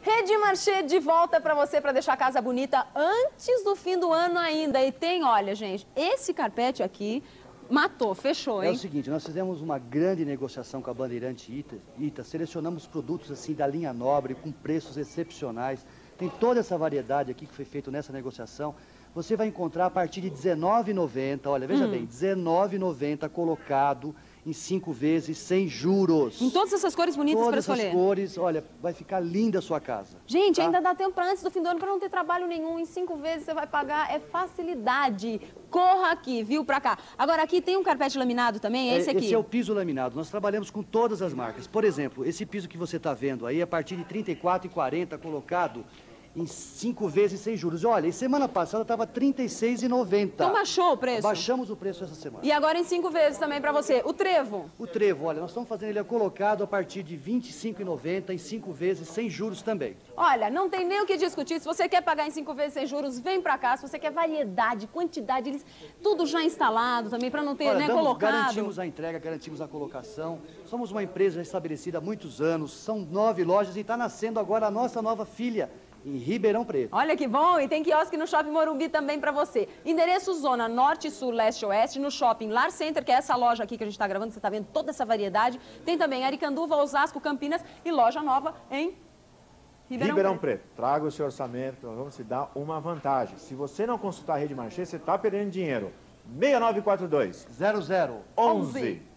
Rede Marché de volta para você, para deixar a casa bonita antes do fim do ano ainda. E tem, olha, gente, esse carpete aqui matou, fechou, hein? É o seguinte, nós fizemos uma grande negociação com a Bandeirante Ita, selecionamos produtos assim da linha nobre, com preços excepcionais. Tem toda essa variedade aqui que foi feito nessa negociação. Você vai encontrar a partir de R$19,90, olha, veja bem, R$19,90 colocado em 5 vezes, sem juros. Em todas essas cores bonitas para escolher. Todas essas cores, olha, vai ficar linda a sua casa. Gente, tá? ainda dá tempo para antes do fim do ano, para não ter trabalho nenhum. Em 5 vezes você vai pagar, é facilidade. Corra aqui, viu, pra cá. Agora, aqui tem um carpete laminado também, é esse aqui? Esse é o piso laminado. Nós trabalhamos com todas as marcas. Por exemplo, esse piso que você está vendo aí, a partir de R$ 34,40 colocado em 5 vezes sem juros. Olha, e semana passada estava R$ 36,90. Então baixou o preço? Baixamos o preço essa semana. E agora em 5 vezes também para você. O trevo? O trevo, olha, nós estamos fazendo ele colocado a partir de R$ 25,90 em 5 vezes sem juros também. Olha, não tem nem o que discutir. Se você quer pagar em 5 vezes sem juros, vem pra cá. Se você quer variedade, quantidade, eles tudo já instalado também, para não ter, olha, né, colocado. Garantimos a entrega, garantimos a colocação. Somos uma empresa estabelecida há muitos anos, são 9 lojas e está nascendo agora a nossa nova filha, em Ribeirão Preto. Olha que bom, e tem quiosque no Shopping Morumbi também para você. Endereço Zona Norte, Sul, Leste, Oeste, no Shopping Lar Center, que é essa loja aqui que a gente está gravando, você está vendo toda essa variedade. Tem também Aricanduva, Osasco, Campinas e loja nova em Ribeirão Preto. Traga o seu orçamento, nós vamos te dar uma vantagem. Se você não consultar a Rede Marché, você está perdendo dinheiro. 6942 00 11